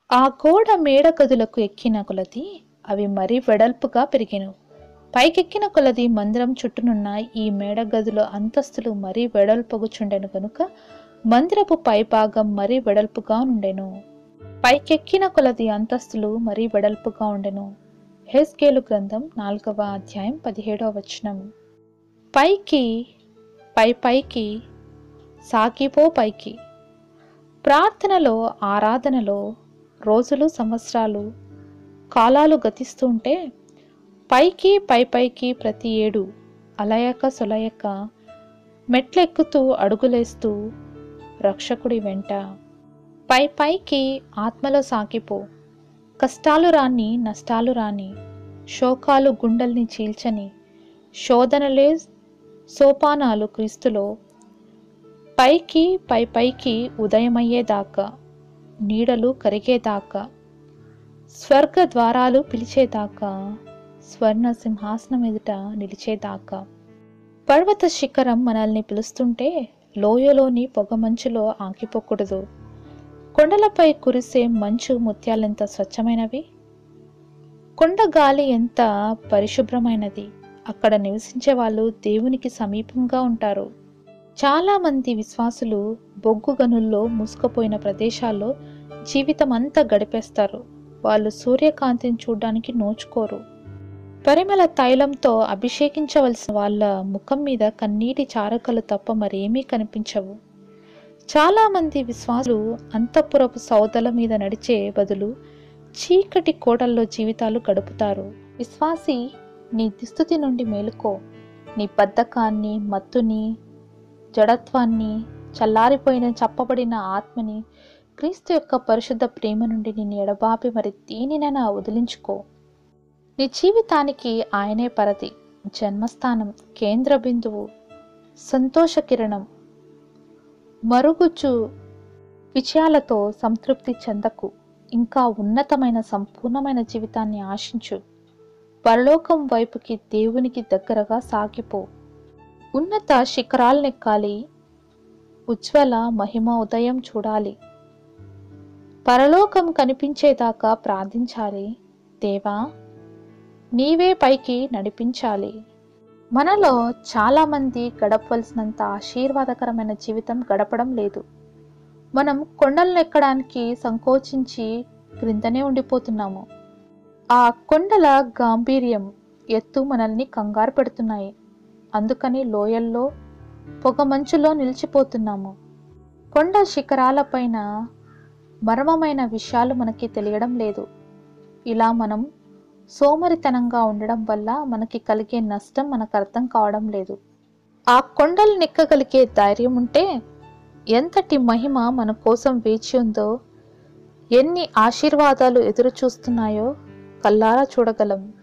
ఆ గోడ మేడ గదులకు ఎక్కిన కొలది అవి మరీ వెడల్పుగా పెరిగెను. పైకెక్కిన కొలది మందిరం చుట్టూనున్న ఈ మేడ గదుల అంతస్తులు మరీ వెడల్పొగుచుండెను గనుక మందిరపు పైభాగం మరీ వెడల్పుగా నుండెను. పైకెక్కిన కొలది అంతస్తులు మరీ వెడల్పుగా ఉండెను. హెజ్కేలు గ్రంథం 4వ అధ్యాయం 17వ వచనం. పైకి పైకి సాగిపో పైకి. ప్రార్థనలో, ఆరాధనలో రోజులు, సంవత్సరాలు, కాలాలు గతిస్తుంటే పైకి పైకి ప్రతి ఏడు అలయక సొలయక మెట్లెక్కుతూ అడుగులేస్తూ రక్షకుడి వెంట పైకి ఆత్మలో సాగిపో. కష్టాలు రాని, నష్టాలు రాని, శోకాలు గుండెల్ని చీల్చని, శోధనలే సోపానాలు క్రీస్తులో పైకి పైకి ఉదయమయ్యేదాకా, నీడలు కరిగేదాకా, స్వర్గ ద్వారాలు పిలిచేదాకా, స్వర్ణ సింహాసనం ఎదుట నిలిచేదాకా. పర్వత శిఖరం మనల్ని పిలుస్తుంటే లోయలోని పొగమంచులో ఆగిపోకూడదు. కొండలపై కురిసే మంచు ముత్యాలెంత స్వచ్ఛమైనవి, కొండ గాలి ఎంత పరిశుభ్రమైనది. అక్కడ నివసించే వాళ్ళు దేవునికి సమీపంగా ఉంటారు. చాలామంది విశ్వాసులు బొగ్గు గనుల్లో మూసుకుపోయిన ప్రదేశాల్లో జీవితం అంతా గడిపేస్తారు. వాళ్ళు సూర్యకాంతిని చూడడానికి నోచుకోరు. పరిమళ తైలంతో అభిషేకించవలసిన వాళ్ళ ముఖం మీద కన్నీటి చారకలు తప్ప మరేమీ కనిపించవు. చాలామంది విశ్వాసులు అంతఃపురపు సౌదల మీద నడిచే బదులు చీకటి కోటల్లో జీవితాలు గడుపుతారు. విశ్వాసి, నీ దుస్థితి నుండి మేలుకో. నీ బద్ధకాన్ని, మత్తుని, జడత్వాన్ని, చల్లారిపోయిన చప్పబడిన ఆత్మని, క్రీస్తు యొక్క పరిశుద్ధ ప్రేమ నుండి నిన్ను ఎడబాపి మరి దేనినైనా వదిలించుకో. నీ జీవితానికి ఆయనే పరది, జన్మస్థానం, కేంద్ర బిందువు, సంతోష కిరణం. మరుగుచు విజయాలతో సంతృప్తి చెందకు. ఇంకా ఉన్నతమైన సంపూర్ణమైన జీవితాన్ని ఆశించు. పరలోకం వైపుకి, దేవునికి దగ్గరగా సాగిపో. ఉన్నత శిఖరాలనెక్కాలి. ఉజ్వల మహిమ ఉదయం చూడాలి. పరలోకం కనిపించేదాకా ప్రార్థించాలి. దేవా, నీవే పైకి నడిపించాలి. మనలో చాలామంది గడపవలసినంత ఆశీర్వాదకరమైన జీవితం గడపడం లేదు. మనం కొండలను ఎక్కడానికి సంకోచించి క్రిందనే ఉండిపోతున్నాము. ఆ కొండల గాంభీర్యం, ఎత్తు మనల్ని కంగారు పెడుతున్నాయి. అందుకని లోయల్లో, పొగమంచులో నిలిచిపోతున్నాము. కొండ శిఖరాలపైన మర్మమైన విషయాలు మనకి తెలియడం లేదు. ఇలా మనం సోమరితనంగా ఉండడం వల్ల మనకి కలిగే నష్టం మనకు అర్థం కావడం లేదు. ఆ కొండలు నెక్కగలిగే ధైర్యం ఉంటే ఎంతటి మహిమ మన కోసం వేచి ఉందో, ఎన్ని ఆశీర్వాదాలు ఎదురు చూస్తున్నాయో కల్లారా చూడగలం.